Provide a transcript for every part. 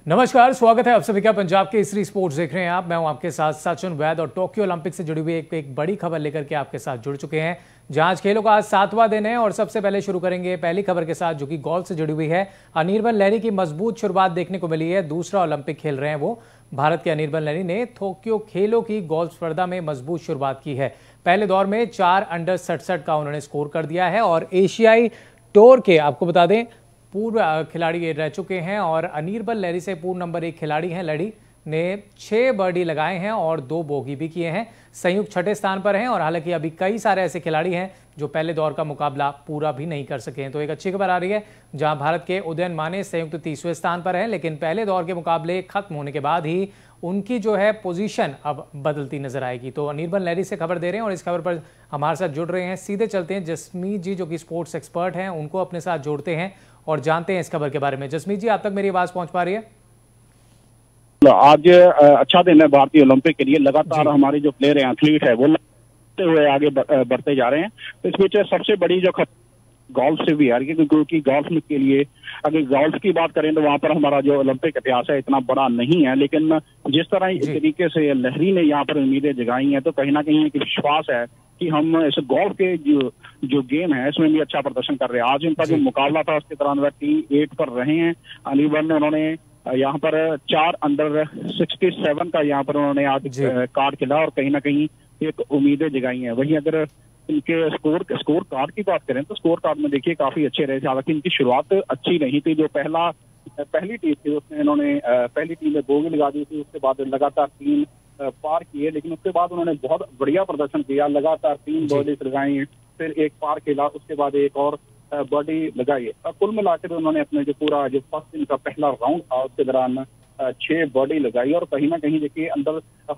नमस्कार, स्वागत है आप सभी का पंजाब के केसरी स्पोर्ट्स देख रहे हैं आप। मैं हूं आपके साथ सचिन वैद और टोक्यो ओलंपिक से जुड़ी हुई एक बड़ी खबर लेकर के आपके साथ जुड़ चुके हैं, जहां आज खेलों का आज 7वां दिन है। और सबसे पहले शुरू करेंगे पहली खबर के साथ, जो कि गोल्फ से जुड़ी हुई है। अनिर्बन लहरी की मजबूत शुरुआत देखने को मिली है। दूसरा ओलंपिक खेल रहे हैं वो। भारत के अनिर्बन लहरी ने टोक्यो खेलों की गोल्फ स्पर्धा में मजबूत शुरुआत की है। पहले दौर में 4 अंडर 67 का उन्होंने स्कोर कर दिया है। और एशियाई टूर के आपको बता दें पूर्व खिलाड़ी ये रह चुके हैं और अनिर्बन लहरी से पूर्व नंबर 1 खिलाड़ी हैं। लहरी ने 6 बर्डी लगाए हैं और 2 बोगी भी किए हैं। संयुक्त 6ठे स्थान पर हैं। और हालांकि अभी कई सारे ऐसे खिलाड़ी हैं जो पहले दौर का मुकाबला पूरा भी नहीं कर सके हैं। तो एक अच्छी खबर आ रही है, जहां भारत के उदयन माने संयुक्त 30वें स्थान पर हैं। लेकिन पहले दौर के मुकाबले खत्म होने के बाद ही उनकी जो है पोजीशन अब बदलती नजर आएगी। तो अनिर्बन लहरी से खबर दे रहे हैं और इस खबर पर हमारे साथ जुड़ रहे हैं। सीधे चलते हैं, जसमीत जी जो कि स्पोर्ट्स एक्सपर्ट हैं, उनको अपने साथ जोड़ते हैं और जानते हैं इस खबर के बारे में। जसमीत जी, आप तक मेरी आवाज पहुंच पा रही है? आज अच्छा दिन है भारतीय ओलंपिक के लिए। लगातार हमारे जो प्लेयर हैं, एथलीट है, वो लगते हुए आगे बढ़ते जा रहे हैं। तो इस बीच सबसे बड़ी जो गोल्फ से भी आ रही है, क्योंकि गोल्फ के लिए अगर गोल्फ की बात करें तो वहां पर हमारा जो ओलंपिक इतिहास है इतना बड़ा नहीं है। लेकिन जिस तरह इस तरीके से लहरी ने यहाँ पर उम्मीदें जगाई हैं, तो कहीं ना कहीं एक विश्वास है कि हम इस गोल्फ के जो गेम है इसमें भी अच्छा प्रदर्शन कर रहे हैं। आज इनका जो मुकाबला था उसके दौरान वह T8 पर रहे हैं। अनिर्बन ने उन्होंने यहाँ पर 4 अंडर 67 का यहाँ पर उन्होंने आज कार्ड खेला और कहीं ना कहीं एक उम्मीदें जगाई हैं। वहीं अगर इनके स्कोर कार्ड की बात करें तो स्कोर कार्ड में देखिए काफी अच्छे रहे। हालांकि इनकी शुरुआत अच्छी नहीं थी। जो पहली टीम थी उसमें इन्होंने पहली टीम में बोगी लगा दी थी। उसके बाद लगातार 3 पार किए, लेकिन उसके बाद उन्होंने बहुत बढ़िया प्रदर्शन किया। लगातार 3 बर्डीज लगाई, फिर 1 पार खेला, उसके बाद 1 और बर्डी लगाई। कुल मिलाकर उन्होंने अपने जो पूरा जो फर्स्ट दिन का पहला राउंड था उसके दौरान 6 बर्डी लगाई। और कहीं ना कहीं देखिए अंडर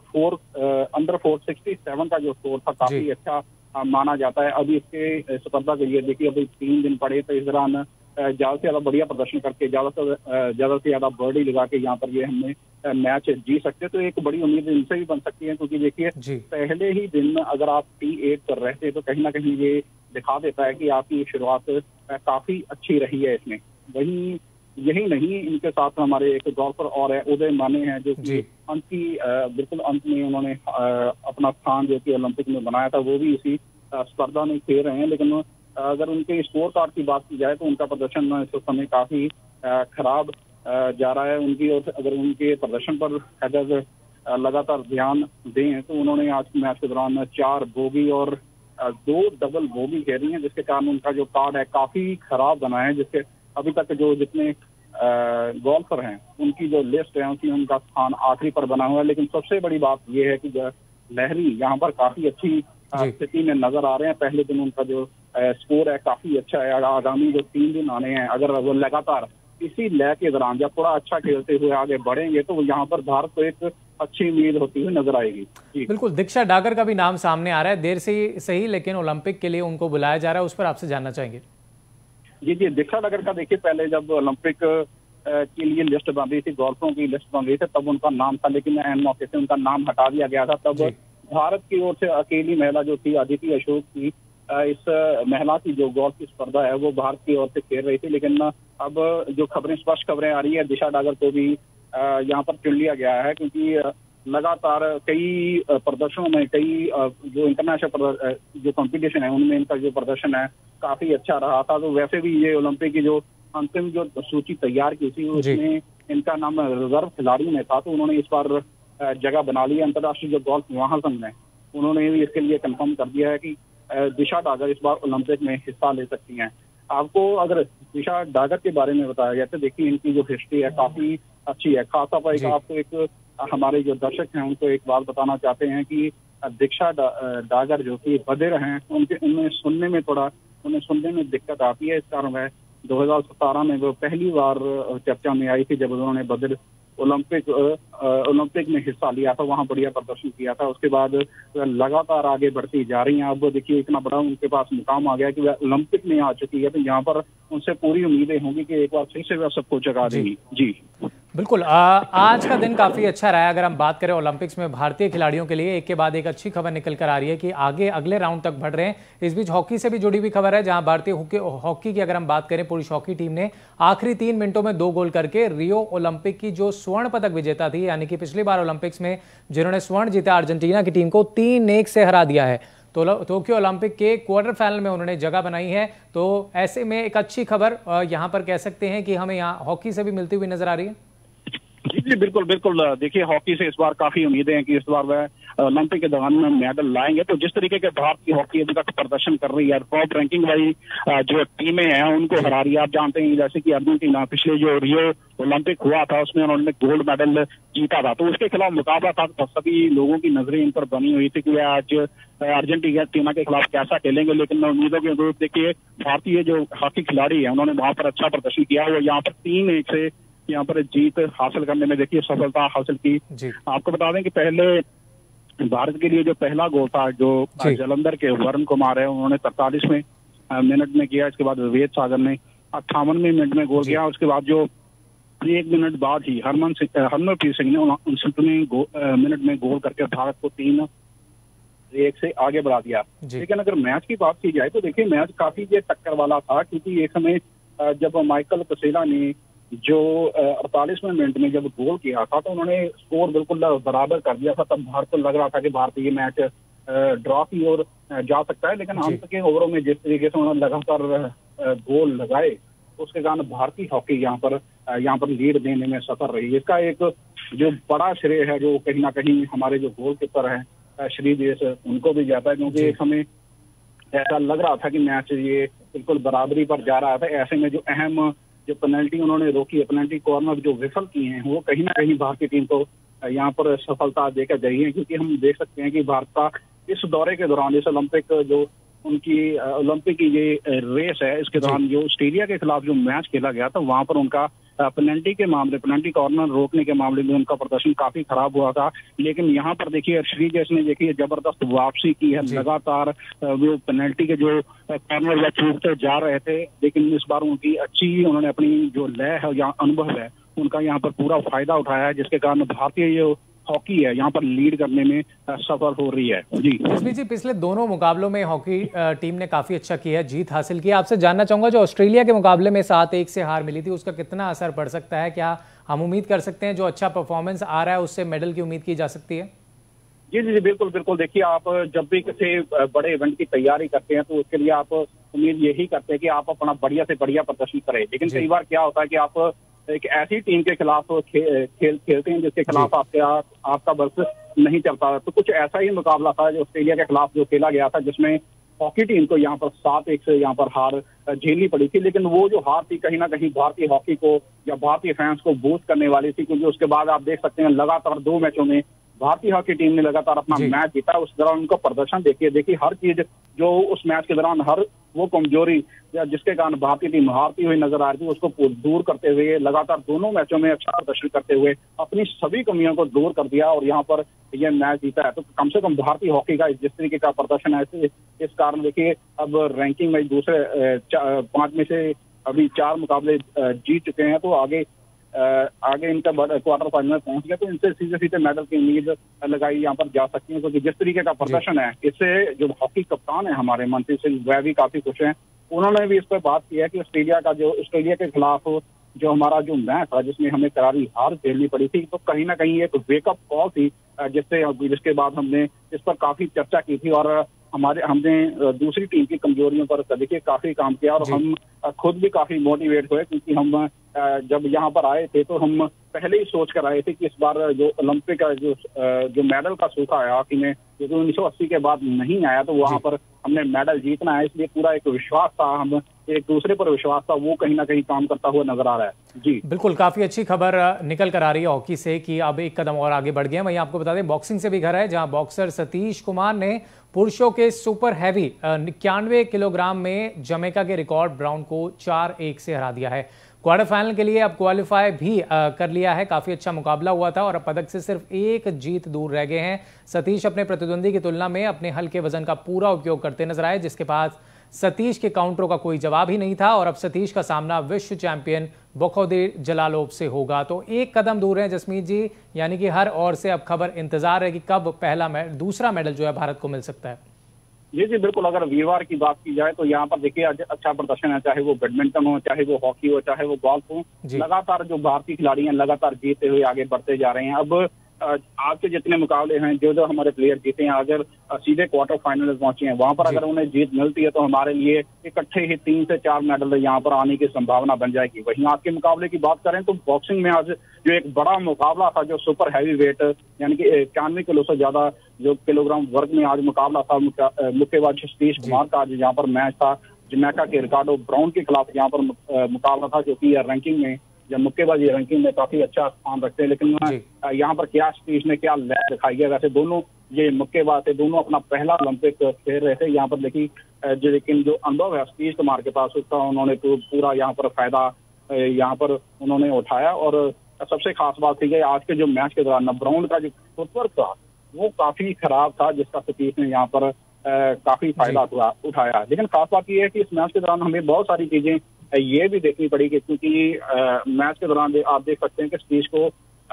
467 का जो स्कोर था काफी अच्छा माना जाता है। अभी इसके स्पर्धा के लिए देखिए अभी 3 दिन पड़े, तो इस दौरान ज्यादा से ज्यादा बढ़िया प्रदर्शन करके ज्यादा से ज्यादा बर्डी लगा के यहाँ पर ये हमने मैच जीत सकते। तो एक बड़ी उम्मीद इनसे भी बन सकती है, क्योंकि देखिए पहले ही दिन अगर आप T8 पर रहते तो कहीं ना कहीं ये दिखा देता है कि आपकी शुरुआत काफी अच्छी रही है इसमें। वहीं यही नहीं, इनके साथ हमारे एक गोल्फर और है, उदय माने हैं, जो कि बिल्कुल अंत में उन्होंने अपना स्थान जो कि ओलंपिक में बनाया था, वो भी इसी स्पर्धा में खेल रहे हैं। लेकिन अगर उनके स्कोर कार्ड की बात की जाए तो उनका प्रदर्शन इस समय काफी खराब जा रहा है। उनकी और अगर उनके प्रदर्शन पर अगर लगातार ध्यान दें तो उन्होंने आज मैच के दौरान 4 बोगी और 2 डबल बोगी खेली हैं, जिसके कारण उनका जो कार्ड है काफी खराब बना है। जिसके अभी तक जो जितने गोल्फर हैं उनकी जो लिस्ट है उसमें उनका स्थान आखिरी पर बना हुआ है। लेकिन सबसे बड़ी बात यह है कि लहरी यहाँ पर काफी अच्छी स्थिति में नजर आ रहे हैं। पहले दिन उनका जो स्कोर है काफी अच्छा है। आगामी जो 3 दिन आने हैं, अगर वो लगातार इसी लय के दौरान जब थोड़ा अच्छा खेलते हुए आगे बढ़ेंगे तो यहाँ पर भारत को एक अच्छी उम्मीद होती हुई नजर आएगी। बिल्कुल, दीक्षा डागर का भी नाम सामने आ रहा है, देर से ही सही, लेकिन ओलंपिक के लिए उनको बुलाया जा रहा है। उस पर आपसे जानना चाहेंगे। जी, दीक्षा डागर का देखिए पहले जब ओलंपिक के लिए लिस्ट बन रही थी, गोल्फरों की लिस्ट बन रही थी, तब उनका नाम था, लेकिन एन मौके से उनका नाम हटा दिया गया था। तब भारत की ओर से अकेली महिला जो थी अदिति अशोक की, इस महिला की जो गोल्फ की स्पर्धा है वो भारत की ओर से खेल रही थी। लेकिन अब जो स्पष्ट खबरें आ रही है, दिशा डागर को भी यहाँ पर चुन लिया गया है, क्योंकि लगातार कई प्रदर्शनों में, कई जो इंटरनेशनल जो कंपटीशन है उनमें इनका जो प्रदर्शन है काफी अच्छा रहा था। तो वैसे भी ये ओलंपिक की जो अंतिम जो सूची तैयार की थी उसमें इनका नाम रिजर्व खिलाड़ी में था। तो उन्होंने इस बार जगह बना ली है अंतर्राष्ट्रीय जो गोल्फ महासंघ ने, उन्होंने भी इसके लिए कंफर्म कर दिया है कि दिशा डागर इस बार ओलंपिक में हिस्सा ले सकती हैं। आपको अगर दिशा डागर के बारे में बताया जाए तो देखिए इनकी जो हिस्ट्री है काफी अच्छी है। खासा पर आपको एक हमारे जो दर्शक हैं उनको एक बात बताना चाहते हैं कि दिशा डागर जो कि बधिर हैं, उन्हें सुनने में दिक्कत आती है। इस कारण वह 2017 में वो पहली बार चर्चा में आई थी, जब उन्होंने बधिर ओलंपिक में हिस्सा लिया था, वहां बढ़िया प्रदर्शन किया था। उसके बाद लगातार आगे बढ़ती जा रही हैं। अब देखिए इतना बड़ा उनके पास मुकाम आ गया कि वह ओलंपिक में आ चुकी है, तो यहाँ पर उनसे पूरी उम्मीदें होंगी कि एक बार फिर से वह सबको जगा देंगी। जी बिल्कुल आज का दिन काफ़ी अच्छा रहा है। अगर हम बात करें ओलंपिक्स में भारतीय खिलाड़ियों के लिए, एक के बाद एक अच्छी खबर निकल कर आ रही है कि आगे अगले राउंड तक बढ़ रहे हैं। इस बीच हॉकी से भी जुड़ी हुई खबर है, जहां भारतीय हॉकी की अगर हम बात करें, पुरुष हॉकी टीम ने आखिरी 3 मिनटों में 2 गोल करके रियो ओलंपिक की जो स्वर्ण पदक विजेता थी, यानी कि पिछली बार ओलंपिक्स में जिन्होंने स्वर्ण जीता अर्जेंटीना की टीम को 3-1 से हरा दिया है। तो टोक्यो ओलंपिक के क्वार्टर फाइनल में उन्होंने जगह बनाई है। तो ऐसे में एक अच्छी खबर यहां पर कह सकते हैं कि हमें यहाँ हॉकी से भी मिलती हुई नजर आ रही है। जी बिल्कुल बिल्कुल। देखिए, हॉकी से इस बार काफी उम्मीदें हैं कि इस बार वह ओलंपिक के दौरान में मेडल लाएंगे। तो जिस तरीके के भारत की हॉकी अभी तक प्रदर्शन कर रही है, टॉप रैंकिंग वाली जो टीमें हैं उनको हरा रही है। आप जानते हैं जैसे कि अर्जेंटीना पिछले जो रियो ओलंपिक हुआ था उसमें उन्होंने गोल्ड मेडल जीता था, तो उसके खिलाफ मुकाबला था। तो सभी लोगों की नजरें इन पर बनी हुई थी कि वे आज अर्जेंटीना के खिलाफ कैसा खेलेंगे। लेकिन उम्मीदों के अनुरूप देखिए, भारतीय जो हॉकी खिलाड़ी है उन्होंने वहां पर अच्छा प्रदर्शन किया हुआ। यहाँ पर 3-1 से यहाँ पर जीत हासिल करने में देखिए सफलता हासिल की। आपको बता दें कि पहले भारत के लिए जो पहला गोल था जो जालंधर के वरुण कुमार है, उन्होंने 43वें मिनट में किया। इसके बाद विवेक सागर ने 58वें मिनट में गोल किया। उसके बाद जो 1 मिनट बाद ही हरमनप्रीत सिंह ने 59वें मिनट में गोल करके भारत को 3-1 से आगे बढ़ा दिया। लेकिन अगर मैच की बात की जाए तो देखिए, मैच काफी ये टक्कर वाला था, क्योंकि एक समय जब माइकल कसेला ने जो 48वें मिनट में जब गोल किया था तो उन्होंने स्कोर बिल्कुल बराबर कर दिया था। तब भारत को लग रहा था कि भारत ये मैच ड्रॉ की ओर जा सकता है। लेकिन अंत के ओवरों में जिस तरीके से उन्होंने लगातार गोल लगाए, उसके कारण भारतीय हॉकी यहाँ पर लीड देने में सफल रही। इसका एक जो बड़ा श्रेय है जो कहीं ना कहीं हमारे जो गोलकीपर हैं श्रीदेश, उनको भी जाता है, क्योंकि एक समय ऐसा लग रहा था कि मैच ये बिल्कुल बराबरी पर जा रहा था। ऐसे में जो अहम जो पेनल्टी उन्होंने रोकी है, पेनल्टी कॉर्नर जो विफल किए हैं, वो कहीं ना कहीं भारतीय टीम को यहाँ पर सफलता देकर गई है। क्योंकि हम देख सकते हैं कि भारत का इस दौरे के दौरान, इस ओलंपिक जो उनकी ओलंपिक की ये रेस है, इसके दौरान जो ऑस्ट्रेलिया के खिलाफ जो मैच खेला गया था वहां पर उनका पेनल्टी कॉर्नर रोकने के मामले में उनका प्रदर्शन काफी खराब हुआ था। लेकिन यहाँ पर देखिए श्रीदेश ने देखिए जबरदस्त वापसी की है। लगातार वो पेनल्टी के जो कॉर्नर या छूटते जा रहे थे, लेकिन इस बार उनकी उन्होंने अपनी जो लय है या अनुभव है उनका यहाँ पर पूरा फायदा उठाया है, जिसके कारण भारतीय जो हॉकी है यहाँ पर लीड करने में सफल हो रही है। जी इस बीच पिछले दोनों मुकाबलों में हॉकी टीम ने काफी अच्छा किया है, जीत हासिल की। आपसे जानना चाहूंगा, जो ऑस्ट्रेलिया के मुकाबले में 7-1 से हार मिली थी, उसका कितना असर पड़ सकता है? क्या हम उम्मीद कर सकते हैं जो अच्छा परफॉर्मेंस आ रहा है उससे मेडल की उम्मीद की जा सकती है? जी बिल्कुल बिल्कुल। देखिए, आप जब भी किसी बड़े इवेंट की तैयारी करते हैं तो उसके लिए आप उम्मीद यही करते हैं कि आप अपना बढ़िया से बढ़िया प्रदर्शन करें। लेकिन कई बार क्या होता है कि आप एक ऐसी टीम के खिलाफ खेलते हैं जिसके खिलाफ आपका बस नहीं चलता। तो कुछ ऐसा ही मुकाबला था जो ऑस्ट्रेलिया के खिलाफ जो खेला गया था, जिसमें हॉकी टीम को यहाँ पर 7-1 से यहाँ पर हार झेलनी पड़ी थी। लेकिन वो जो हार थी कहीं ना कहीं भारतीय हॉकी को या भारतीय फैंस को बूस्ट करने वाली थी, क्योंकि उसके बाद आप देख सकते हैं लगातार 2 मैचों में भारतीय हॉकी टीम ने लगातार अपना मैच जीता। उस दौरान उनका प्रदर्शन देखिए हर चीज जो उस मैच के दौरान हर वो कमजोरी या जिसके कारण भारतीय टीम हारती हुई नजर आ रही थी, उसको दूर करते हुए लगातार दोनों मैचों में अच्छा प्रदर्शन करते हुए अपनी सभी कमियों को दूर कर दिया और यहाँ पर यह मैच जीता है। तो कम से कम भारतीय हॉकी का जिस तरीके का प्रदर्शन है, इस कारण देखिए अब रैंकिंग में दूसरे 5 में से अभी 4 मुकाबले जीत चुके हैं। तो आगे इनका क्वार्टर फाइनल में पहुंच गया, तो इनसे सीधे मेडल की उम्मीद लगाई यहाँ पर जा सकती है। क्योंकि जिस तरीके का प्रदर्शन है, इससे जो हॉकी कप्तान है हमारे मनप्रीत सिंह, वह भी काफी खुश हैं। उन्होंने भी इस पर बात की है कि ऑस्ट्रेलिया के खिलाफ जो हमारा जो मैच था जिसमें हमें करारी हार झेलनी पड़ी थी, तो कहीं ना कहीं एक वेकअप कॉल थी, जिसके बाद हमने इस पर काफी चर्चा की थी और हमने दूसरी टीम की कमजोरियों पर देखिए काफी काम किया और हम खुद भी काफी मोटिवेट हुए। क्योंकि हम जब यहाँ पर आए थे तो हम पहले ही सोच कर आए थे कि इस बार जो ओलंपिक का जो मेडल का सूखा है हॉकी में, जो 1980 के बाद नहीं आया, तो वहां पर हमने मेडल जीतना है। इसलिए पूरा एक विश्वास था, हम एक दूसरे पर विश्वास था, वो कहीं ना कहीं काम करता हुआ नजर आ रहा है। जी बिल्कुल, काफी अच्छी खबर निकल कर आ रही है हॉकी से कि अब एक कदम और आगे बढ़ गए। वहीं आपको बता दें बॉक्सिंग से भी घर है, जहां बॉक्सर सतीश कुमार ने पुरुषों के सुपर हैवी 91 किलोग्राम में जमैका के रिकॉर्ड ब्राउन को 4-1 से हरा दिया है। क्वार्टर फाइनल के लिए अब क्वालिफाई भी कर लिया है। काफी अच्छा मुकाबला हुआ था और अब पदक से सिर्फ 1 जीत दूर रह गए हैं। सतीश अपने प्रतिद्वंदी की तुलना में अपने हल्के वजन का पूरा उपयोग करते नजर आए, जिसके पास सतीश के काउंटरों का कोई जवाब ही नहीं था और अब सतीश का सामना विश्व चैंपियन बखोदिर जलालोव से होगा। तो एक कदम दूर है जसमीत जी, यानी कि हर ओर से अब खबर इंतजार है कि कब दूसरा मेडल जो है भारत को मिल सकता है। जी बिल्कुल, अगर वीरवार की बात की जाए तो यहाँ पर देखिए अच्छा प्रदर्शन है, चाहे वो बैडमिंटन हो, चाहे वो हॉकी हो, चाहे वो गोल्फ हो। लगातार जो भारतीय खिलाड़ी हैं लगातार जीतते हुए आगे बढ़ते जा रहे हैं। अब आज के जितने मुकाबले हैं, जो हमारे प्लेयर जीते हैं, अगर सीधे क्वार्टर फाइनल में पहुंचे हैं, वहां पर अगर उन्हें जीत मिलती है तो हमारे लिए इकट्ठे ही 3 से 4 मेडल यहाँ पर आने की संभावना बन जाएगी। वहीं आज के मुकाबले की बात करें तो बॉक्सिंग में आज जो एक बड़ा मुकाबला था, जो सुपर हैवी वेट यानी कि 91 किलो से ज्यादा जो किलोग्राम वर्ग में आज मुकाबला था, मुक्केबाज सतीश कुमार का आज यहाँ पर मैच था। जमैका के रिकार्डो ब्राउन के खिलाफ यहाँ पर मुकाबला था, जो की रैंकिंग में जब मुक्केबाजी रैंकिंग में काफी अच्छा स्थान रखते हैं। लेकिन यहाँ पर क्या सतीश ने क्या लय दिखाई है। वैसे दोनों ये मुक्केबाज थे, दोनों अपना पहला ओलंपिक खेल रहे थे। यहाँ पर देखिए लेकिन जो अनुभव है सतीश कुमार के पास, उसका उन्होंने पूरा यहाँ पर फायदा यहाँ पर उन्होंने उठाया। और सबसे खास बात थी कि आज के जो मैच के दौरान ब्राउन का जो फुटवर्क था वो काफी खराब था, जिसका सतीश ने यहाँ पर काफी फायदा उठाया। लेकिन खास बात यह है कि इस मैच के दौरान हमें बहुत सारी चीजें ये भी देखनी पड़ी, क्योंकि मैच के दौरान आप देख सकते हैं कि सतीश को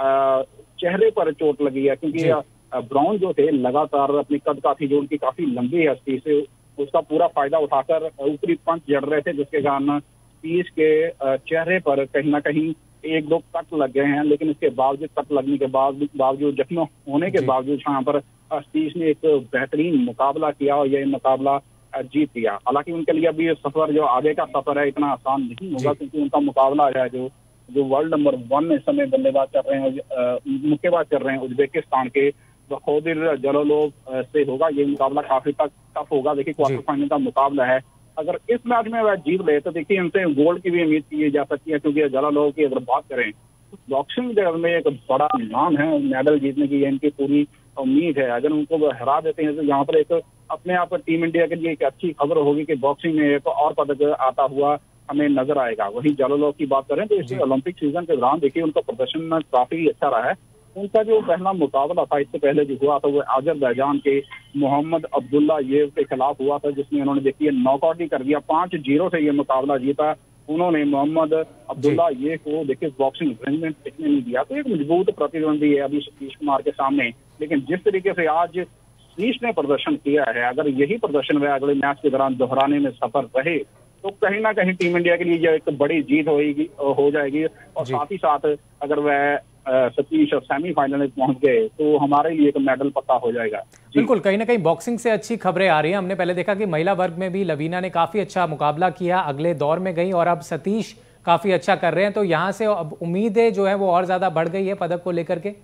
चेहरे पर चोट लगी है, क्योंकि ब्राउन जो थे लगातार अपनी कद काठी जो उनकी काफी लंबी है सतीश से, उसका पूरा फायदा उठाकर ऊपरी पंच जड़ रहे थे, जिसके कारण सतीश के चेहरे पर कहीं ना कहीं 1-2 कट लग गए हैं। लेकिन इसके बावजूद कट लगने के बावजूद जख्म होने के बावजूद यहाँ पर सतीश ने एक बेहतरीन मुकाबला किया और यह मुकाबला जीत लिया। हालांकि उनके लिए अभी सफर जो आगे का सफर है इतना आसान नहीं होगा, क्योंकि उनका मुकाबला है जो वर्ल्ड नंबर 1 इस समय बल्लेबाज कर रहे हैं, मुक्केबाज कर रहे हैं उज्बेकिस्तान के बखोदिर जलालोव से होगा। ये मुकाबला काफी टफ होगा। देखिए क्वार्टर फाइनल का मुकाबला है, अगर इस मैच में वह जीत ले तो देखिए इनसे गोल्ड की भी उम्मीद की जा सकती है, क्योंकि जलालोव की अगर बात करें तो बॉक्सिंग में एक बड़ा नाम है, मेडल जीतने की इनकी पूरी उम्मीद है। अगर उनको हरा देते हैं तो यहाँ पर एक अपने आप टीम इंडिया के लिए एक अच्छी खबर होगी कि बॉक्सिंग में एक और पदक आता हुआ हमें नजर आएगा। वहीं जलालोव की बात करें तो इस ओलंपिक सीजन के दौरान देखिए उनका प्रदर्शन काफी अच्छा रहा है। उनका जो पहला मुकाबला था इससे पहले जो हुआ था वो अजरबैजान के मोहम्मद अब्दुल्लायेव के खिलाफ हुआ था, जिसमें उन्होंने देखिए नॉकआउट ही कर दिया। 5-0 से ये मुकाबला जीता उन्होंने। मोहम्मद अब्दुल्लायेव को देखिए बॉक्सिंग रिंग में टिकने नहीं दिया, तो एक मजबूत प्रतिद्वंदी है अभी सतीश कुमार के सामने। लेकिन जिस तरीके से आज सतीश ने प्रदर्शन किया है, अगर यही प्रदर्शन वह अगले मैच के दौरान दोहराने में सफल रहे तो कहीं ना कहीं टीम इंडिया के लिए यह एक बड़ी जीत हो जाएगी। और साथ ही साथ अगर वह सतीश सेमीफाइनल में पहुंच गए तो हमारे लिए एक मेडल पक्का हो जाएगा। बिल्कुल, कहीं ना कहीं बॉक्सिंग से अच्छी खबरें आ रही हैं। हमने पहले देखा कि महिला वर्ग में भी लवीना ने काफी अच्छा मुकाबला किया, अगले दौर में गई, और अब सतीश काफी अच्छा कर रहे हैं। तो यहाँ से अब उम्मीदें जो है वो और ज्यादा बढ़ गई है पदक को लेकर के।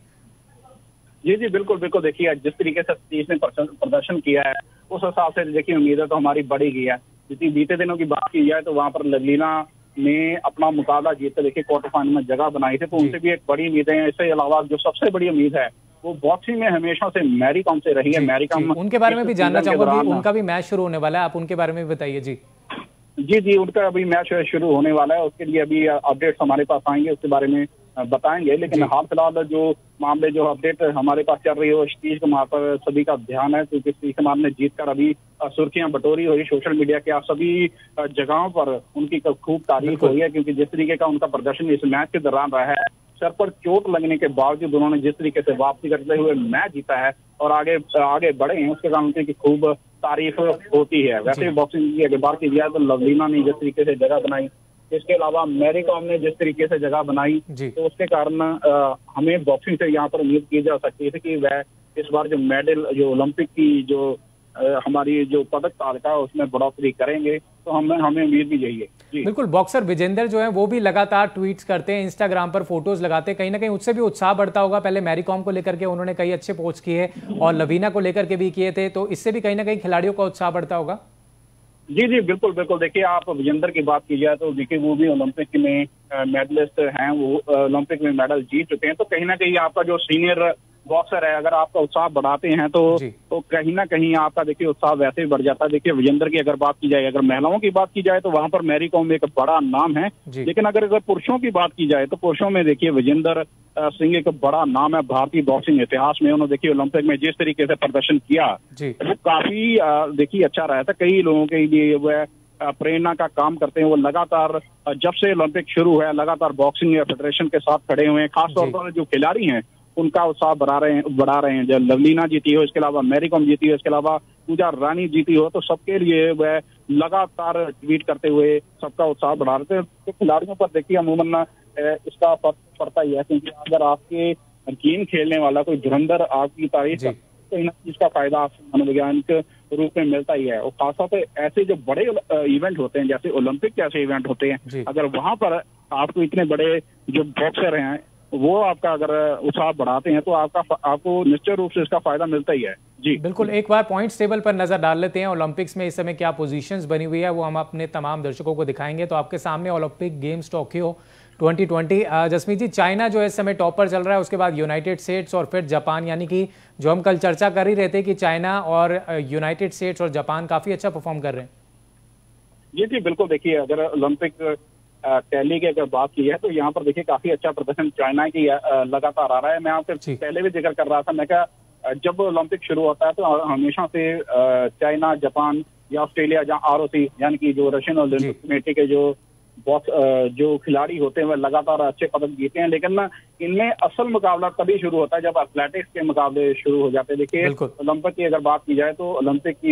जी बिल्कुल, देखिए जिस तरीके से सतीश ने प्रदर्शन किया है उस हिसाब से देखिए उम्मीदें तो हमारी बढ़ी गई है। यदि बीते दिनों की बात की जाए तो वहां पर लवीना ने अपना मुकाबला जीतकर देखिए क्वार्टर फाइनल में जगह बनाई थी, तो उनसे भी एक बड़ी उम्मीद है। इसके अलावा जो सबसे बड़ी उम्मीद है वो बॉक्सिंग में हमेशा से मैरी कॉम से रही है। मैरी कॉम, उनके बारे में भी जानना चाहूंगा, उनका भी मैच शुरू होने वाला है, आप उनके बारे में भी बताइए। जी उनका अभी मैच शुरू होने वाला है, उसके लिए अभी अपडेट्स हमारे पास आएंगे, उसके बारे में बताएंगे। लेकिन हाल फिलहाल जो मामले जो अपडेट हमारे पास चल रही है वो सतीश कुमार पर सभी का ध्यान है, क्योंकि सतीश कुमार ने जीतकर अभी सुर्खियां बटोरी हुई सोशल मीडिया के सभी जगहों पर उनकी खूब तारीफ हो रही है, क्योंकि जिस तरीके का उनका प्रदर्शन इस मैच के दौरान रहा है, सर पर चोट लगने के बावजूद उन्होंने जिस तरीके से वापसी करते हुए मैच जीता है और आगे बढ़े हैं, उसके कारण उनकी खूब तारीफ होती है। वैसे बॉक्सिंग की अगर बात की जाए तो लवलीना ने जिस तरीके से जगह बनाई, इसके अलावा मैरी कॉम ने जिस तरीके से जगह बनाई, तो उसके कारण हमें बॉक्सिंग से यहाँ पर उम्मीद की जा सकती है कि वह इस बार जो मेडल जो ओलंपिक की जो हमारी जो पदक तालिका है उसमें बढ़ोतरी करेंगे, तो हमें उम्मीद भी यही है। बिल्कुल, बॉक्सर विजेंदर जो है वो भी लगातार ट्वीट्स करते हैं, इंस्टाग्राम पर फोटोज लगाते हैं, कहीं ना कहीं उससे भी उत्साह बढ़ता होगा। पहले मैरी कॉम को लेकर के उन्होंने कई अच्छे पोस्ट किए और लवीना को लेकर के भी किए थे, तो इससे भी कहीं ना कहीं खिलाड़ियों का उत्साह बढ़ता होगा। जी बिल्कुल, देखिए आप विजेंदर की बात की जाए तो देखिए वो भी ओलंपिक में मेडलिस्ट हैं, वो ओलंपिक में मेडल जीत चुके हैं। तो कहीं ना कहीं आपका जो सीनियर बॉक्सर है, अगर आपका उत्साह बढ़ाते हैं तो कहीं ना कहीं आपका देखिए उत्साह वैसे ही बढ़ जाता है। देखिए विजेंदर की अगर बात की जाए, अगर महिलाओं की बात की जाए तो वहां पर मैरी कॉम एक बड़ा नाम है, लेकिन अगर पुरुषों की बात की जाए तो पुरुषों में देखिए विजेंदर सिंह एक बड़ा नाम है भारतीय बॉक्सिंग इतिहास में। उन्होंने देखिए ओलंपिक में जिस तरीके से प्रदर्शन किया वो काफी देखिए अच्छा रहा था। कई लोगों के लिए वह प्रेरणा का काम करते हैं। वो लगातार जब से ओलंपिक शुरू हुआ है लगातार बॉक्सिंग फेडरेशन के साथ खड़े हुए हैं। खासतौर पर जो खिलाड़ी हैं उनका उत्साह बढ़ा रहे हैं। जब लवलीना जीती हो, इसके अलावा मैरी कॉम जीती हो, इसके अलावा पूजा रानी जीती हो, तो सबके लिए वह लगातार ट्वीट करते हुए सबका उत्साह बढ़ा रहे थे। तो खिलाड़ियों पर देखिए अमूमन इसका फर्क पड़ता ही है, क्योंकि अगर आपके गेम खेलने वाला कोई धुरंधर आपकी तारीफ तो इसका फायदा आपको मनोवैज्ञानिक रूप में मिलता ही है। और खासतौर पे ऐसे जो बड़े इवेंट होते हैं जैसे ओलंपिक जैसे इवेंट होते हैं, अगर वहां पर आपको इतने बड़े जो बॉक्सर हैं वो आपका अगर उत्साह बढ़ाते हैं तो आपको निश्चित रूप से इसका फायदा मिलता ही है। जी बिल्कुल, एक बार पॉइंट्स टेबल पर नजर डाल लेते हैं। ओलंपिक्स में इस समय क्या पोजीशंस बनी हुई है वो हम अपने तमाम दर्शकों को दिखाएंगे। तो आपके सामने Olympic games Tokyo 2020, Jasmeet ji, China जो है इस समय टॉप पर चल रहा है, उसके बाद यूनाइटेड स्टेट्स और फिर जापान, यानी कि जो हम कल चर्चा कर ही रहे थे कि चाइना और यूनाइटेड स्टेट्स और जापान काफी अच्छा परफॉर्म कर रहे हैं। जी बिल्कुल, देखिए अगर ओलंपिक टैली की अगर बात की है तो यहाँ पर देखिए काफी अच्छा प्रदर्शन चाइना की लगातार आ रहा है। मैं आपसे पहले भी जिक्र कर रहा था, मैं क्या जब ओलंपिक शुरू होता है तो हमेशा से चाइना, जापान या ऑस्ट्रेलिया, जहाँ ROC यानी कि जो रशियन ओलंपिक कमेटी के जो खिलाड़ी होते हैं वह लगातार अच्छे पदक जीते हैं। लेकिन ना इनमें असल मुकाबला तभी शुरू होता है जब एथलेटिक्स के मुकाबले शुरू हो जाते हैं। देखिए ओलंपिक की अगर बात की जाए तो ओलंपिक की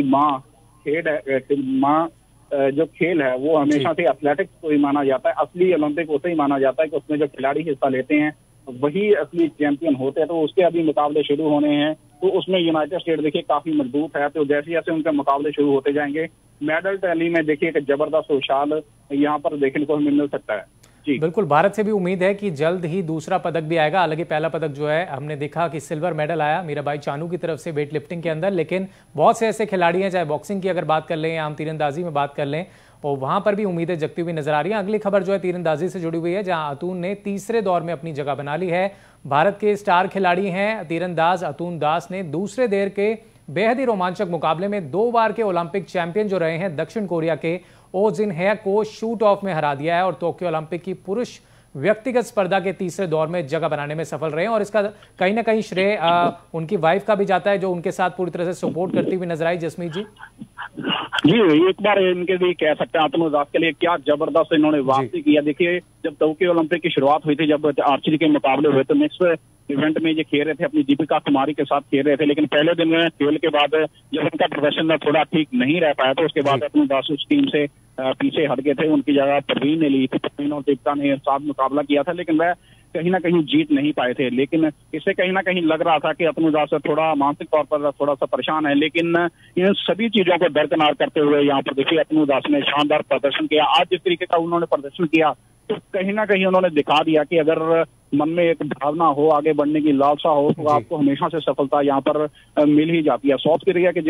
माँ जो खेल है वो हमेशा से एथलेटिक्स को ही माना जाता है। असली ओलंपिक उसे ही माना जाता है कि उसमें जो खिलाड़ी हिस्सा लेते हैं वही असली चैंपियन होते हैं। तो उसके अभी मुकाबले शुरू होने हैं, तो उसमें यूनाइटेड स्टेट देखिए काफी मजबूत है। तो जैसे जैसे उनके मुकाबले शुरू होते जाएंगे मेडल टैली में देखिए एक जबरदस्त उछाल यहाँ पर देखने को मिल सकता है। जी बिल्कुल, भारत से भी उम्मीद है कि जल्द ही दूसरा पदक भी आएगा। हालांकि पहला पदक जो है हमने देखा कि सिल्वर मेडल आया मीराबाई चानू की तरफ से वेट लिफ्टिंग के अंदर, लेकिन बहुत से ऐसे खिलाड़ी हैं, चाहे बॉक्सिंग की अगर बात कर लें या हम तीरंदाजी में बात कर लें, और वहां पर भी उम्मीदें जगती हुई नजर आ रही हैं। अगली खबर जो है तीरंदाजी से जुड़ी हुई है, जहां अतुन ने तीसरे दौर में अपनी जगह बना ली है। भारत के स्टार खिलाड़ी हैं तीरंदाज अतुन दास ने दूसरे दौर के बेहद ही रोमांचक मुकाबले में 2 बार के ओलंपिक चैंपियन जो रहे हैं दक्षिण कोरिया के ओ जिन हे को शूट ऑफ में हरा दिया है और टोक्यो ओलंपिक की पुरुष व्यक्तिगत स्पर्धा के तीसरे दौर में जगह बनाने में सफल रहे हैं। और इसका कहीं ना कहीं श्रेय उनकी वाइफ का भी जाता है, जो उनके साथ पूरी तरह से सपोर्ट करती हुई नजर आई। जसमीत जी एक बार इनके लिए कह सकते हैं अतुन दास के लिए क्या जबरदस्त इन्होंने वापसी किया। देखिए जब टोक्यो ओलंपिक की शुरुआत हुई थी, जब आर्चरी के मुकाबले हुए तो नेक्स्ट इवेंट में ये खेल रहे थे, अपनी दीपिका कुमारी के साथ खेल रहे थे। लेकिन पहले दिन में खेल के बाद जब उनका प्रदर्शन थोड़ा ठीक नहीं रह पाया तो उसके बाद अतुन दास उस टीम से पीछे हट गए थे। उनकी जगह प्रवीण ने ली थी, प्रवीण और दीपिका ने साथ मुकाबला किया था, लेकिन वह कहीं ना कहीं जीत नहीं पाए थे। लेकिन इससे कहीं ना कहीं लग रहा था कि अतुन दास थोड़ा मानसिक तौर पर थोड़ा सा परेशान है। लेकिन इन सभी चीजों को दरकिनार करते हुए यहाँ पर देखिए अतुन दास ने शानदार प्रदर्शन किया। आज जिस तरीके का उन्होंने प्रदर्शन किया तो कहीं ना कहीं उन्होंने दिखा दिया कि अगर मन में एक भावना हो, आगे बढ़ने की लालसा हो, तो आपको हमेशा से सफलता यहाँ पर मिल ही जाती है। साउथ कोरिया के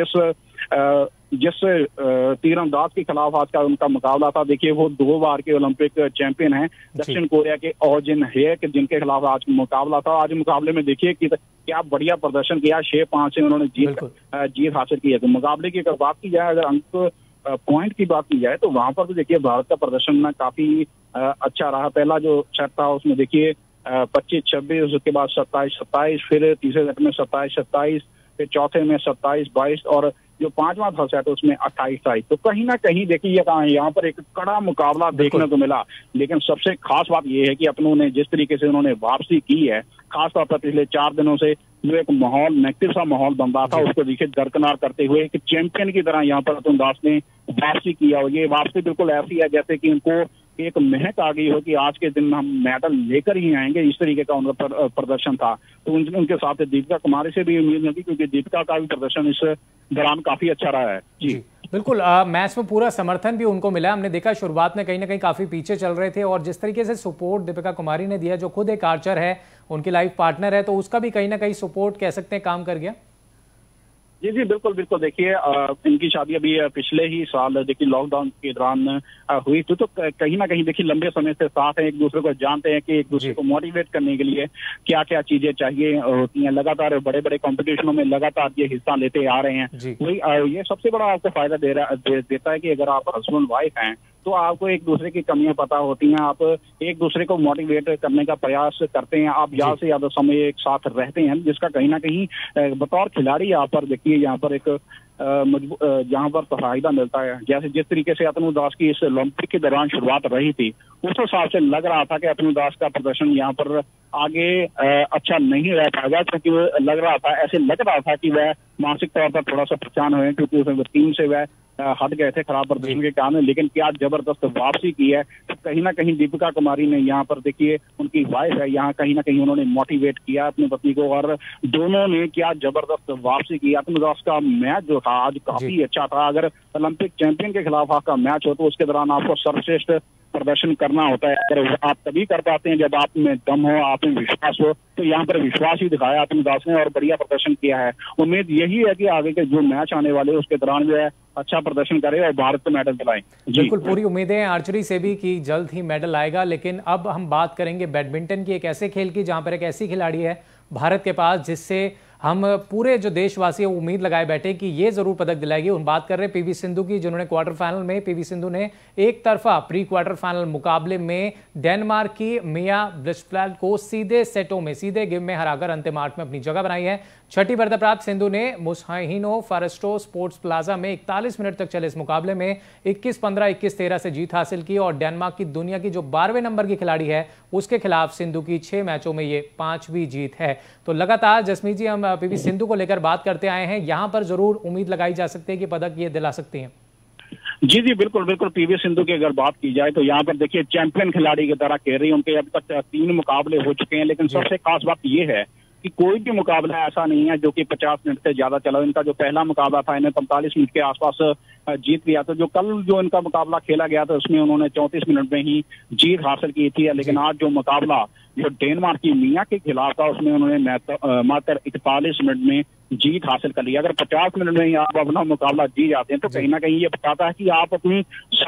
जिस तीरंदाज के खिलाफ आज का उनका मुकाबला था, देखिए वो 2 बार के ओलंपिक चैंपियन हैं दक्षिण कोरिया के ओ जिन हे, जिनके खिलाफ आज मुकाबला था। आज मुकाबले में देखिए कि क्या बढ़िया प्रदर्शन किया, 6-5 से उन्होंने जीत हासिल की है। तो मुकाबले की अगर बात की जाए, अगर अंक पॉइंट की बात की जाए तो वहां पर तो देखिए भारत का प्रदर्शन काफी अच्छा रहा। पहला जो सेट था उसमें देखिए 25-26, उसके बाद 27-27, फिर तीसरे सेट में 27-27, फिर चौथे में 27-22 और जो 5वां था सेट उसमें 28-28। तो कहीं ना कहीं देखिए यहाँ पर एक कड़ा मुकाबला देखने को मिला। लेकिन सबसे खास बात यह है कि अपनों ने जिस तरीके से उन्होंने वापसी की है, खासतौर पर पिछले 4 दिनों से जो एक माहौल नेगेटिव सा माहौल बन रहा था उसको देखिए दरकिनार करते हुए एक चैंपियन की तरह यहाँ पर अतुन दास ने वापसी किया। और ये वापसी बिल्कुल ऐसी है जैसे कि उनको एक महक आ गई हो कि आज के दिन हम मेडल लेकर ही आएंगे, इस तरीके का उनका प्रदर्शन था। तो उनके साथ दीपिका कुमारी से भी उम्मीद नहीं थी, क्योंकि दीपिका का भी प्रदर्शन इस दौरान काफी अच्छा रहा है। जी बिल्कुल, मैच में पूरा समर्थन भी उनको मिला। हमने देखा शुरुआत में कहीं ना कहीं काफी पीछे चल रहे थे और जिस तरीके से सपोर्ट दीपिका कुमारी ने दिया, जो खुद एक आर्चर है, उनकी लाइफ पार्टनर है, तो उसका भी कहीं ना कहीं सपोर्ट कह सकते हैं काम कर गया। जी बिल्कुल देखिए इनकी शादी अभी पिछले ही साल देखिए लॉकडाउन के दौरान हुई थी। तो कहीं ना कहीं देखिए लंबे समय से साथ हैं, एक दूसरे को जानते हैं कि एक दूसरे को मोटिवेट करने के लिए क्या क्या चीजें चाहिए होती हैं। लगातार बड़े बड़े कॉम्पिटिशनों में लगातार ये हिस्सा लेते आ रहे हैं। वही ये सबसे बड़ा आपको फायदा देता है कि अगर आप हस्बैंड वाइफ हैं तो आपको एक दूसरे की कमियां पता होती हैं, आप एक दूसरे को मोटिवेट करने का प्रयास करते हैं, आप ज्यादा से ज्यादा समय एक साथ रहते हैं, जिसका कहीं ना कहीं बतौर खिलाड़ी यहाँ पर देखिए यहाँ पर एक जहाँ पर फायदा मिलता है। जैसे जिस तरीके से अतनु दास की इस ओलंपिक के दौरान शुरुआत रही थी, उस हिसाब से लग रहा था कि अतनु दास का प्रदर्शन यहाँ पर आगे अच्छा नहीं रह पाएगा, क्योंकि वो लग रहा था कि वह मानसिक तौर पर थोड़ा सा परेशान हुए, क्योंकि टीम से वह हट गए थे खराब प्रदर्शन के कारण। लेकिन क्या जबरदस्त वापसी की है। तो कहीं ना कहीं दीपिका कुमारी ने यहाँ पर, देखिए उनकी वाइफ है, यहाँ कहीं ना कहीं उन्होंने मोटिवेट किया अपनी पत्नी को, और दोनों ने क्या जबरदस्त वापसी की। अतनु दास का मैच जो था आज काफी अच्छा था। अगर ओलंपिक चैंपियन के खिलाफ आपका मैच हो तो उसके दौरान आपको सर्वश्रेष्ठ प्रदर्शन करना होता है। अगर आप तभी कर पाते हैं जब आप में दम हो, आप में विश्वास हो। तो यहाँ पर विश्वास ही दिखाया अतनु दास ने और बढ़िया प्रदर्शन किया है। उम्मीद यही है कि आगे के जो मैच आने वाले हैं उसके दौरान जो है अच्छा प्रदर्शन करे और भारत को मेडल दिलाएं। बिल्कुल पूरी उम्मीदें हैं आर्चरी से भी कि जल्द ही मेडल आएगा। लेकिन अब हम बात करेंगे बैडमिंटन की, एक ऐसे खेल की जहां पर एक ऐसी खिलाड़ी है भारत के पास जिससे हम पूरे जो देशवासी उम्मीद लगाए बैठे कि ये जरूर पदक दिलाएगी। हम बात कर रहे हैं पीवी सिंधु की, जिन्होंने क्वार्टर फाइनल में पीवी सिंधु ने एक तरफा प्री क्वार्टर फाइनल मुकाबले में डेनमार्क की मिया ब्लिचफेल्ड को सीधे सेटों में, सीधे गेम में हराकर अंतिम 8 में अपनी जगह बनाई है। छठी बर्ता प्राप्त सिंधु ने मुसाहिनो फारेस्टो स्पोर्ट्स प्लाजा में 41 मिनट तक चले इस मुकाबले में 21-15, 21-13 से जीत हासिल की और डेनमार्क की दुनिया की जो 12वें नंबर की खिलाड़ी है उसके खिलाफ सिंधु की 6 मैचों में ये 5वीं जीत है। तो लगातार जसमीत जी हम पीवी सिंधु को लेकर बात करते आए हैं, यहां पर जरूर उम्मीद लगाई जा सकती है कि पदक ये दिला सकती हैं। जी बिल्कुल बिल्कुल। पीवी सिंधु की अगर बात की जाए तो यहाँ पर देखिए चैंपियन खिलाड़ी की तरह कह रही है। उनके अब तक 3 मुकाबले हो चुके हैं, लेकिन सबसे खास बात यह है कि कोई भी मुकाबला ऐसा नहीं है जो कि 50 मिनट से ज्यादा चला। इनका जो पहला मुकाबला था इन्हें 45 मिनट के आसपास जीत लिया था। जो कल जो इनका मुकाबला खेला गया था उसमें उन्होंने 34 मिनट में ही जीत हासिल की थी। लेकिन आज जो मुकाबला जो डेनमार्क की मिया के खिलाफ था उसमें उन्होंने मात्र 41 मिनट में जीत हासिल कर लिया। अगर 50 मिनट में ही आप अपना मुकाबला जीत जाते हैं तो कहीं ना कहीं ये बताता है कि आप अपनी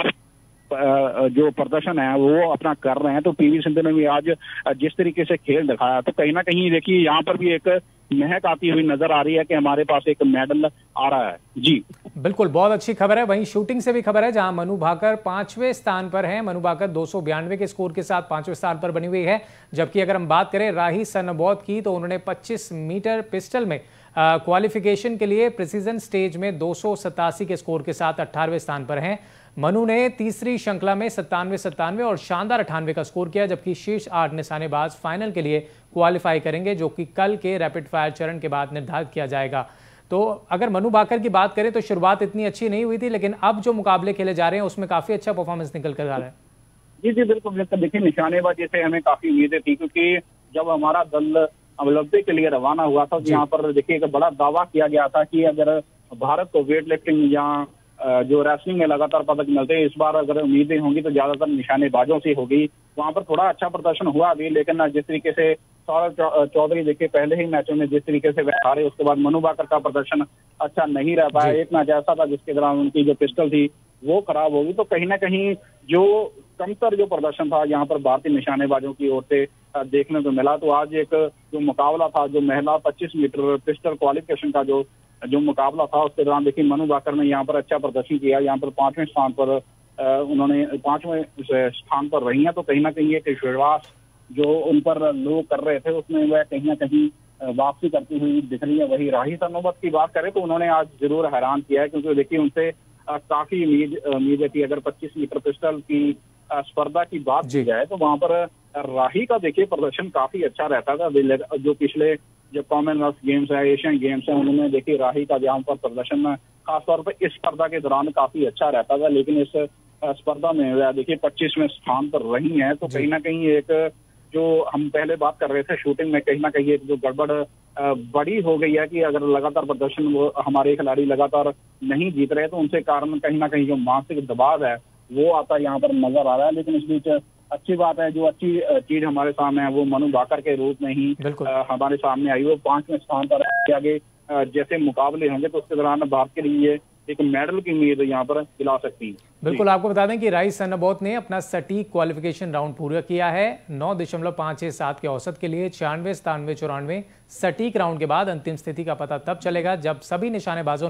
जो प्रदर्शन है वो अपना कर रहे हैं। तो पीवी सिंधु ने भी आज जिस तरीके से खेल दिखाया तो कहीं ना कहीं देखिए यहाँ पर भी एक महक आती हुई नजर आ रही है कि हमारे पास एक मेडल आ रहा है। जी बिल्कुल, बहुत अच्छी खबर है। वहीं शूटिंग से भी खबर है, जहां मनु भाकर 5वें स्थान पर हैं। मनु भाकर 292 के स्कोर के साथ 5वें स्थान पर बनी हुई है। जबकि अगर हम बात करें राही सनबॉत की तो उन्होंने 25 मीटर पिस्टल में क्वालिफिकेशन के लिए प्रिसीजन स्टेज में 287 के स्कोर के साथ 18वें स्थान पर हैं। मनु ने तीसरी श्रृंखला में 97 और शानदार 98 का स्कोर किया, जबकि शीर्ष 8 निशानेबाज फाइनल के लिए क्वालिफाई करेंगे, जो कि कल के रैपिड फायर चरण के बाद निर्धारित किया जाएगा। तो अगर मनु भाकर की बात करें तो शुरुआत इतनी अच्छी नहीं हुई थी, लेकिन अब जो मुकाबले खेले जा रहे हैं उसमें काफी अच्छा परफॉर्मेंस निकल कर आ रहा है। जी बिल्कुल। देखिए निशानेबाजी से हमें काफी उम्मीदें थी, क्योंकि जब हमारा दल ओलंपिक के लिए रवाना हुआ था तो यहाँ पर देखिए एक बड़ा दावा किया गया था कि अगर भारत को वेट लिफ्टिंग या जो रेसलिंग में लगातार पदक मिलते हैं, इस बार अगर उम्मीदें होंगी तो ज्यादातर निशानेबाजों से होगी। वहां पर थोड़ा अच्छा प्रदर्शन हुआ अभी, लेकिन जिस तरीके से सौरभ चौधरी देखिए पहले ही मैचों में जिस तरीके से वह हारे, उसके बाद मनु भाकर का प्रदर्शन अच्छा नहीं रह पाया। एक मैच ऐसा था जिसके दौरान उनकी जो पिस्टल थी वो खराब होगी। तो कहीं ना कहीं जो कमतर जो प्रदर्शन था यहाँ पर भारतीय निशानेबाजों की ओर से देखने को मिला। तो आज एक जो मुकाबला था, जो महिला 25 मीटर पिस्टल क्वालिफिकेशन का जो मुकाबला था, उसके दौरान देखिए मनु भाकर ने यहाँ पर अच्छा प्रदर्शन किया। यहाँ पर 5वें स्थान पर उन्होंने 5वें स्थान पर रही हैं। तो कहीं ना कहीं एक विश्वास जो उन पर लोग कर रहे थे उसमें वह कहीं ना कहीं वापसी करती हुई दिख रही है। वही राही सनोबत की बात करें तो उन्होंने आज जरूर हैरान किया है, क्योंकि देखिए उनसे काफी उम्मीद थी। अगर 25 मीटर पिस्टल की स्पर्धा की बात की जाए तो वहां पर राही का देखिए प्रदर्शन काफी अच्छा रहता था। जो पिछले जो कॉमनवेल्थ गेम्स है, एशियन गेम्स है, उन्होंने देखिए राही का यहाँ पर प्रदर्शन खासतौर पर इस स्पर्धा के दौरान काफी अच्छा रहता था। लेकिन इस स्पर्धा में देखिए 25वें स्थान पर रही है। तो कहीं ना कहीं एक जो हम पहले बात कर रहे थे शूटिंग में, कहीं ना कहीं एक जो गड़बड़ बड़ी हो गई है कि अगर लगातार प्रदर्शन वो हमारे खिलाड़ी लगातार नहीं जीत रहे तो उनसे कारण कहीं ना कहीं जो मानसिक दबाव है वो आता यहाँ पर नजर आ रहा है। लेकिन इस बीच अच्छी बात है, जो अच्छी चीज हमारे सामने है वो मनु भाकर के रूप में ही हमारे सामने आई। वो 5वें स्थान पर आगे जैसे मुकाबले होंगे तो उसके दौरान भारत के लिए एक मेडल की उम्मीद यहाँ पर दिला सकती है। बिल्कुल, आपको बता दें कि राही सनबॉत ने अपना सटीक क्वालिफिकेशन राउंड पूरा किया है। 9.567 के औसत के लिए 96, 97, 94 सटीक राउंड के बाद अंतिम स्थिति का पता तब चलेगा जब सभी निशानेबाजों ने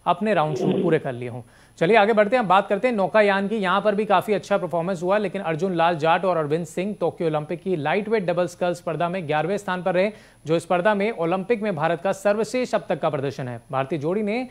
अपने राउंड शूट पूरे कर लिए हों। चलिए आगे बढ़ते हैं, बात करते हैं नौकायान की। यहां पर भी काफी अच्छा परफॉर्मेंस हुआ, लेकिन अर्जुन लाल जाट और अरविंद सिंह टोक्यो ओलंपिक की लाइट वेट डबल स्कल स्पर्धा में 11वें स्थान पर रहे, जो स्पर्धा में ओलंपिक में भारत का सर्वश्रेष्ठ अब तक का प्रदर्शन है। भारतीय जोड़ी ने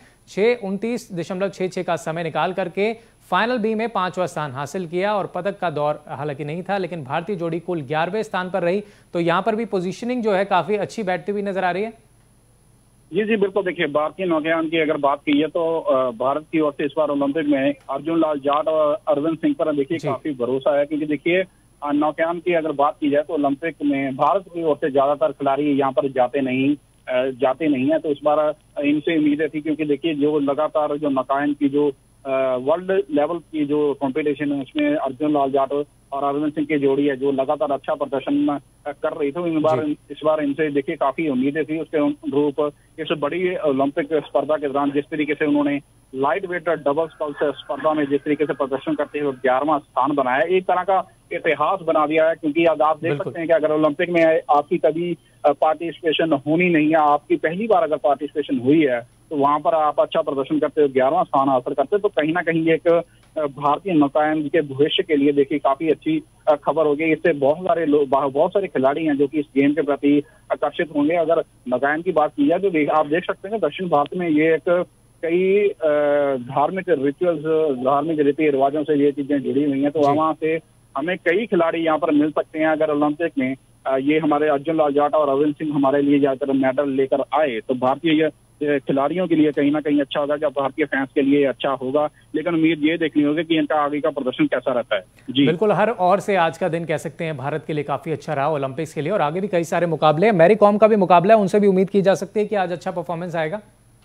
6:29.66 का समय निकाल करके फाइनल बी में 5वां स्थान हासिल किया और पदक का दौर हालांकि नहीं था, लेकिन भारतीय जोड़ी कुल 11वें स्थान पर रही। तो यहां पर भी पोजीशनिंग जो है काफी अच्छी बैठती हुई नजर आ रही है। जी बिल्कुल। देखिए, भारतीय नौकायान की अगर बात की है तो भारत की ओर से इस बार ओलंपिक में अर्जुन लाल जाट और अरविंद सिंह पर देखिए काफी भरोसा है, क्योंकि देखिए नौकायान की अगर बात की जाए तो ओलंपिक में भारत की ओर से ज्यादातर खिलाड़ी यहाँ पर जाते नहीं है। तो इस बार इनसे उम्मीदें थी, क्योंकि देखिए जो लगातार जो नौकायन की जो वर्ल्ड लेवल की जो कंपटीशन है उसमें अर्जुन लाल जाट और अरविंद सिंह की जोड़ी है जो लगातार अच्छा प्रदर्शन कर रही थी। इस बार इनसे देखिए काफी उम्मीदें थी। उसके अनुरूप इस बड़ी ओलंपिक स्पर्धा के दौरान जिस तरीके से उन्होंने लाइट वेट डबल स्कल्स स्पर्धा में जिस तरीके से प्रदर्शन करते हुए 11वां स्थान बनाया, एक तरह का इतिहास बना दिया है। क्योंकि अब आप देख सकते हैं कि अगर ओलंपिक में आपकी कभी पार्टिसिपेशन होनी नहीं है, आपकी पहली बार अगर पार्टिसिपेशन हुई है तो वहां पर आप अच्छा प्रदर्शन करते हो, 11वां स्थान हासिल करते हो, तो कहीं ना कहीं एक भारतीय नौकायन के भविष्य के लिए देखिए काफी अच्छी खबर होगी। इससे बहुत सारे खिलाड़ी हैं जो कि इस गेम के प्रति आकर्षित होंगे। अगर नौकायन की बात की जाए तो आप देख सकते हैं कि दक्षिण भारत में ये एक कई धार्मिक रिचुअल्स, धार्मिक रीति रिवाजों से ये चीजें जुड़ी हुई हैं। तो वहां से हमें कई खिलाड़ी यहाँ पर मिल सकते हैं। अगर ओलंपिक में ये हमारे अर्जुन लाल जाट और अरविंद सिंह हमारे लिए जाकर मेडल लेकर आए तो भारतीय खिलाड़ियों के लिए कहीं ना कहीं अच्छा होगा, जब भारतीय फैंस के लिए अच्छा होगा। लेकिन उम्मीद ये देखनी होगी कि इनका आगे का प्रदर्शन कैसा रहता है। जी बिल्कुल, हर ओर से आज का दिन कह सकते हैं भारत के लिए काफी अच्छा रहा ओलंपिक्स के लिए, और आगे भी कई सारे मुकाबले हैं। मैरी कॉम का भी मुकाबला है, उनसे भी उम्मीद की जा सकती है कि आज अच्छा परफॉर्मेंस आएगा।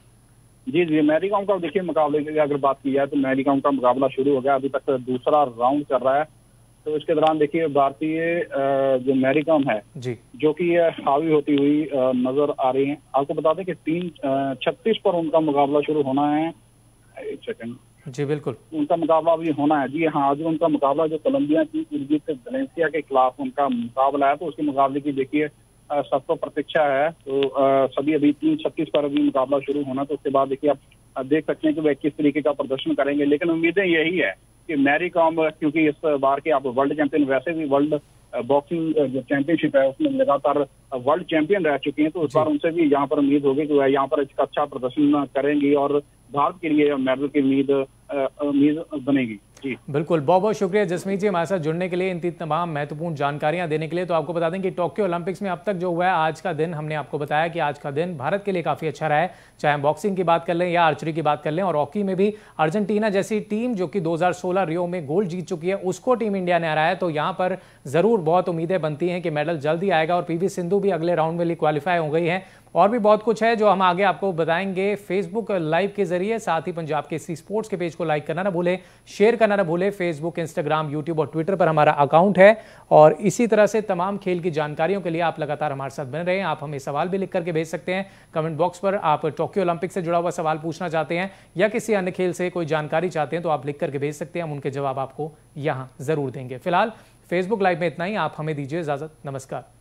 जी मैरी कॉम का देखिए मुकाबले की अगर बात की जाए तो मैरी कॉम का मुकाबला शुरू हो गया, अभी तक दूसरा राउंड चल रहा है। तो इसके दौरान देखिए भारतीय जो मैरी कॉम है जी, जो कि हावी होती हुई नजर आ रही है। आपको बता दें कि 3:36 पर उनका मुकाबला शुरू होना है। एक सेकंड। जी बिल्कुल, उनका मुकाबला अभी होना है। जी हाँ, आज उनका मुकाबला जो कोलंबिया की उर्जित वेलेंसिया के खिलाफ उनका मुकाबला है, तो उसके मुकाबले की देखिए सबको प्रतीक्षा है। तो सभी अभी 3:36 पर अभी मुकाबला शुरू होना, तो उसके बाद देखिए आप देख सकते हैं कि वह किस तरीके का प्रदर्शन करेंगे। लेकिन उम्मीदें यही है कि मैरी कॉम, क्योंकि इस बार के आप वर्ल्ड चैंपियन, वैसे भी वर्ल्ड बॉक्सिंग जो चैंपियनशिप है उसमें लगातार वर्ल्ड चैंपियन रह चुकी हैं, तो इस बार उनसे भी यहाँ पर उम्मीद होगी कि वह यहाँ पर अच्छा प्रदर्शन करेंगी और भारत के लिए मेडल की उम्मीद बनेगी। जी बिल्कुल, बहुत बहुत शुक्रिया जसमीत जी हमारे साथ जुड़ने के लिए, इन तमाम महत्वपूर्ण जानकारियां देने के लिए। तो आपको बता दें कि टोक्यो ओलंपिक्स में अब तक जो हुआ है, आज का दिन हमने आपको बताया कि आज का दिन भारत के लिए काफ़ी अच्छा रहा है, चाहे हम बॉक्सिंग की बात कर लें या आर्चरी की बात कर लें। और हॉकी में भी अर्जेंटीना जैसी टीम जो कि 2016 रियो में गोल्ड जीत चुकी है, उसको टीम इंडिया ने हराया। तो यहाँ पर ज़रूर बहुत उम्मीदें बनती हैं कि मेडल जल्दी आएगा, और पीवी सिंधु भी अगले राउंड में लिए क्वालिफाई हो गई है। और भी बहुत कुछ है जो हम आगे आपको बताएंगे फेसबुक लाइव के जरिए। साथ ही पंजाब केसरी स्पोर्ट्स के पेज को लाइक करना ना भूलें, शेयर करना ना भूलें। फेसबुक, इंस्टाग्राम, यूट्यूब और ट्विटर पर हमारा अकाउंट है। और इसी तरह से तमाम खेल की जानकारियों के लिए आप लगातार हमारे साथ बने रहें। आप हमें सवाल भी लिख करके भेज सकते हैं कमेंट बॉक्स पर। आप टोक्यो ओलंपिक से जुड़ा हुआ सवाल पूछना चाहते हैं या किसी अन्य खेल से कोई जानकारी चाहते हैं तो आप लिख करके भेज सकते हैं, हम उनके जवाब आपको यहाँ जरूर देंगे। फिलहाल फेसबुक लाइव में इतना ही, आप हमें दीजिए इजाजत। नमस्कार।